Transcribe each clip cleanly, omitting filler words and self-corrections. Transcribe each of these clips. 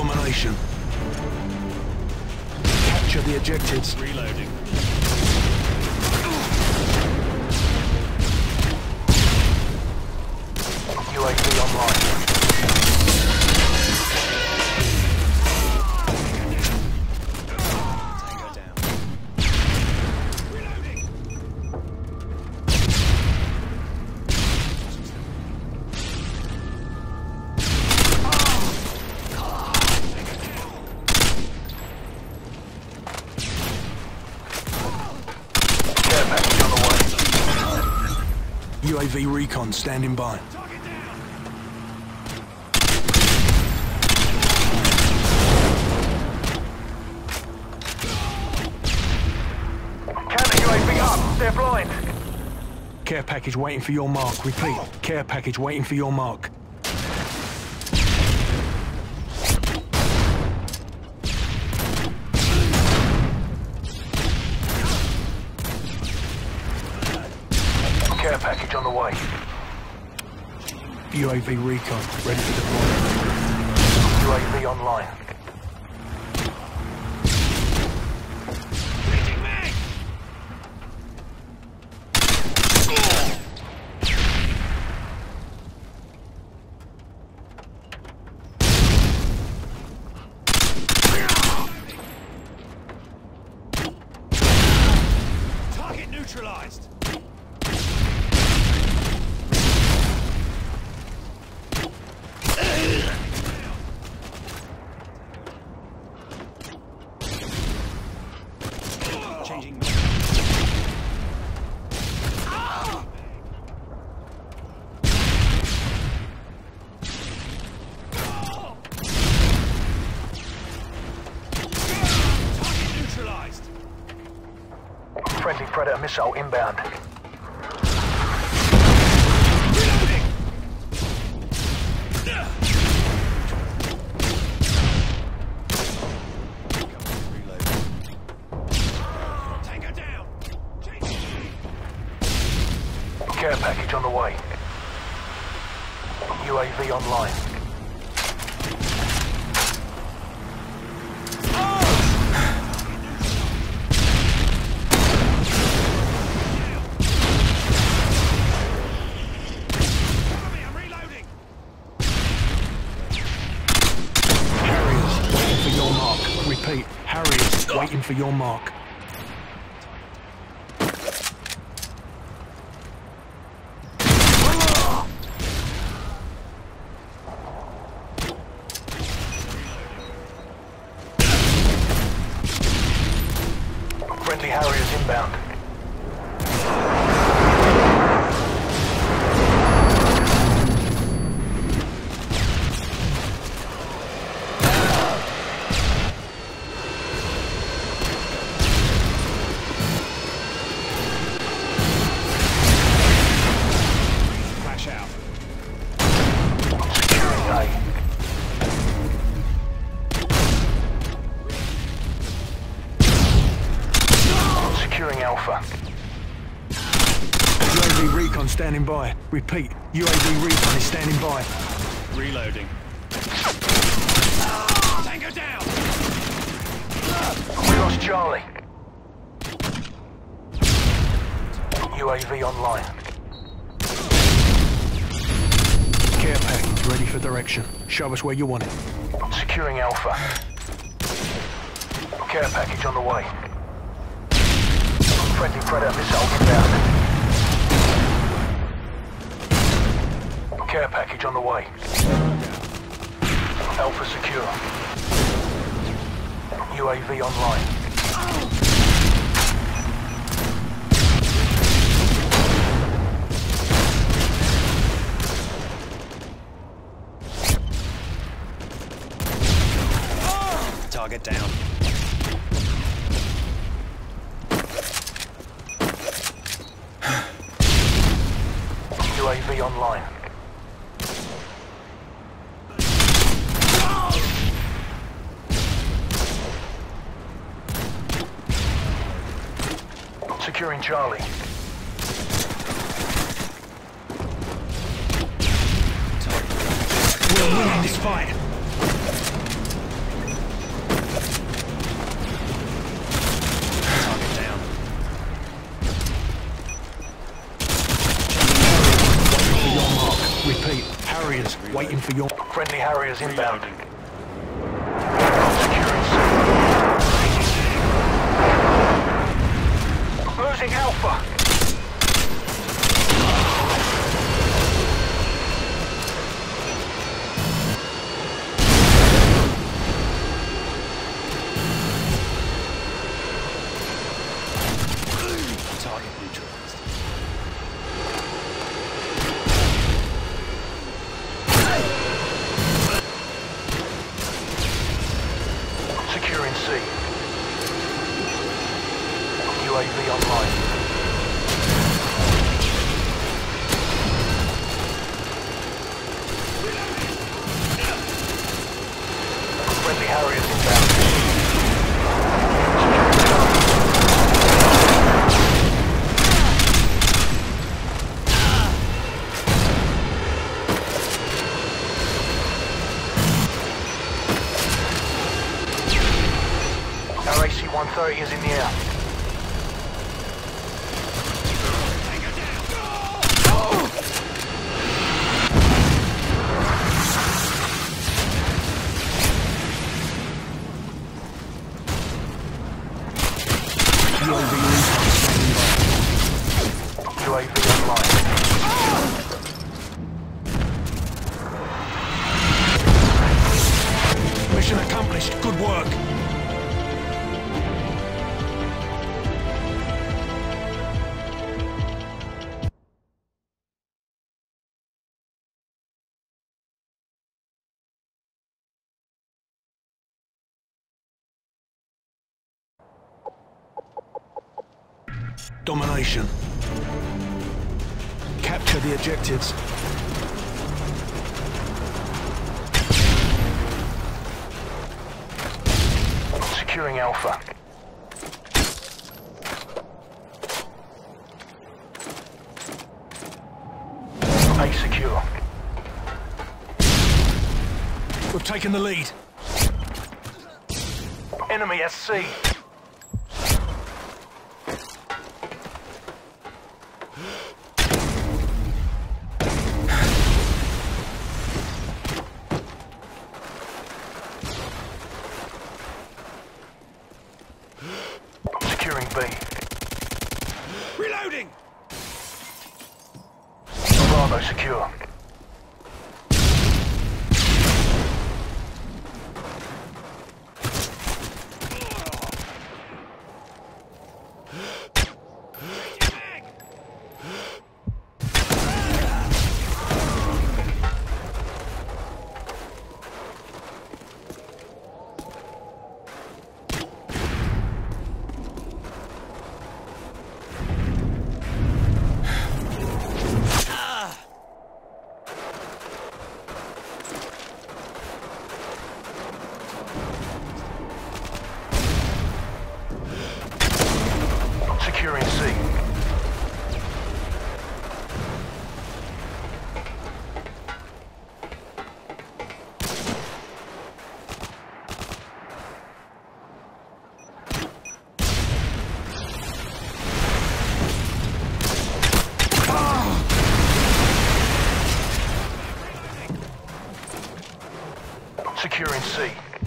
domination. Capture the objectives. Reloading. UAV online. UAV recon standing by. Counter UAV up. They're blind. Care package waiting for your mark. Repeat. Care package waiting for your mark. Care package on the way. UAV recon ready for deployment. UAV online. Target neutralized. Changing. Target neutralized. Friendly Predator missile inbound. Reloading. Tango down. Care package on the way. UAV online. I'm reloading. Harriers waiting for your mark. Repeat. Harriers waiting for your mark. Friendly Harriers inbound. Flash out. Securing A. Securing Alpha. UAV recon standing by. Repeat. UAV recon is standing by. Reloading. Tango down. We lost Charlie. UAV online. Care package ready for direction. Show us where you want it. Securing Alpha. Care package on the way. Friendly Predator missile inbound. Care package on the way. Alpha secure. UAV online. Target down. UAV online. Securing Charlie. We're winning this fight. waiting for your... Friendly Harriers inbound. Reloading. Securing C. Losing Alpha. Target neutralized. Securing C. UAV online. Friendly Harriers inbound. Our AC-130 is in the air. UAV recon standing by. UAV online. Mission accomplished. Good work. Domination. Capture the objectives. Securing Alpha. A secure. We've taken the lead. Enemy SC. Securing B. Reloading! Bravo secure. Securing C. Securing C.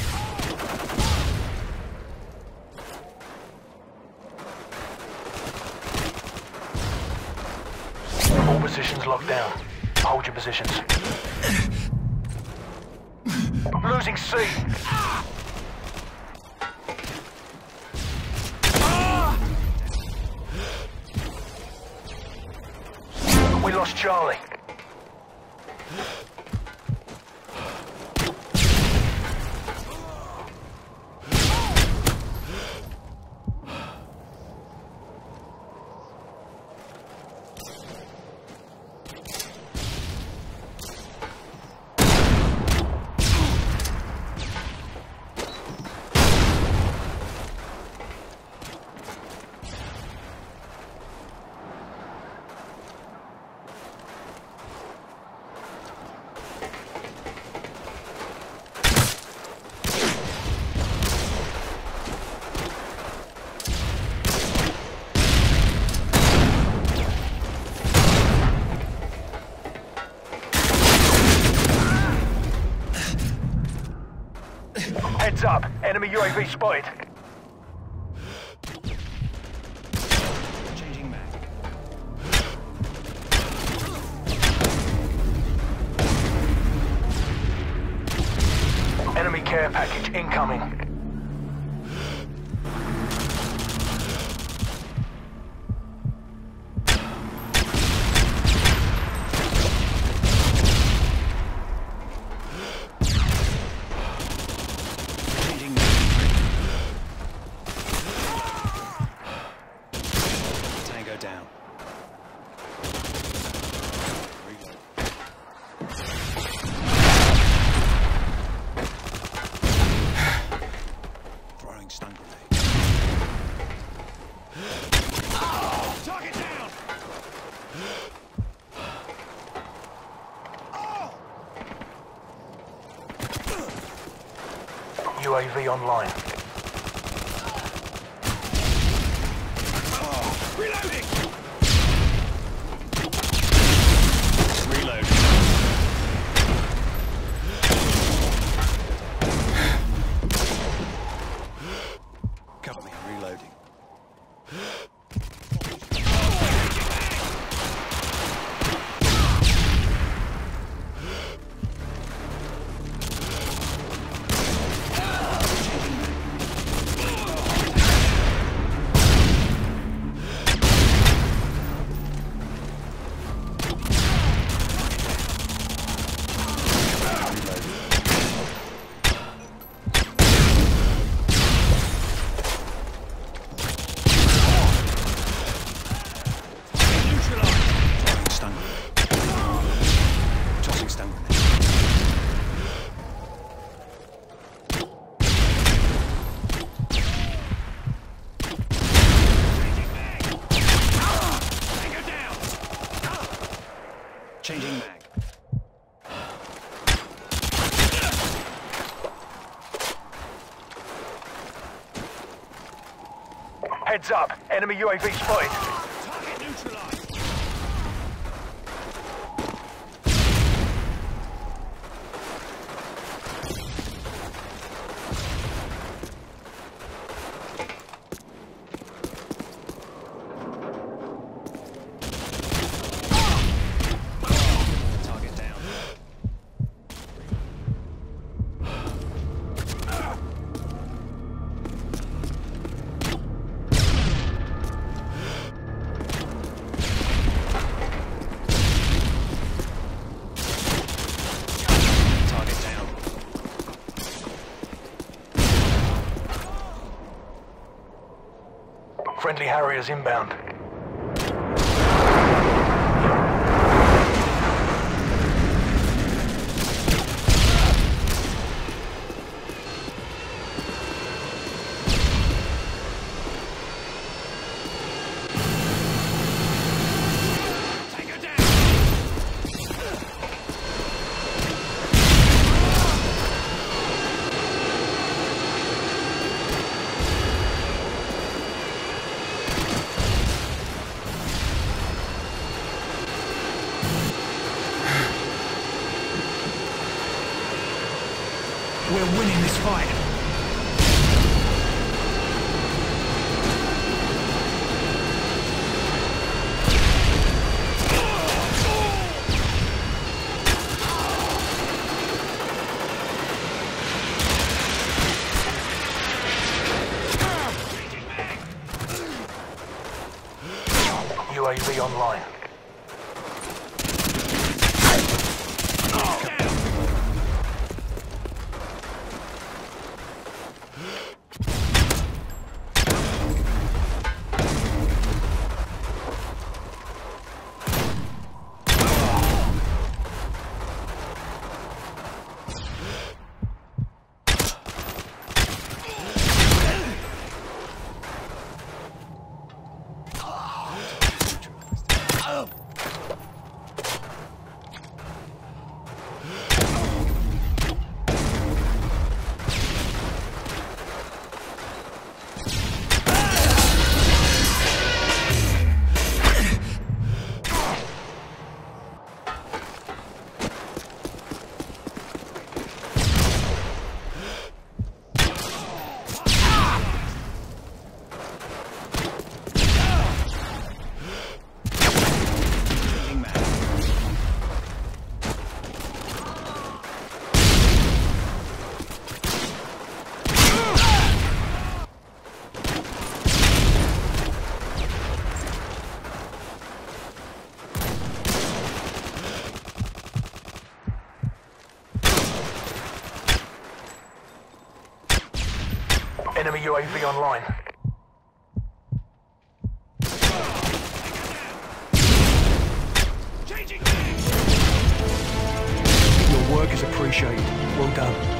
All positions locked down. Hold your positions. Losing C. We lost Charlie. Heads up. Enemy UAV spotted. Changing mag. Enemy care package incoming. Changing mag. Tango down. Reload. Throwing stun grenade. Target down! UAV online. Reloading! Reload. Cover me, I'm reloading. Neutralized. Stun grenade. Tossing stun grenade. Tango down. Changing mag. Heads up. Enemy UAV spotted. Target neutralized. Target down. Target down. Friendly Harriers inbound. Tango down. We're winning this fight. UAV online. Enemy UAV online. Your work is appreciated. Well done.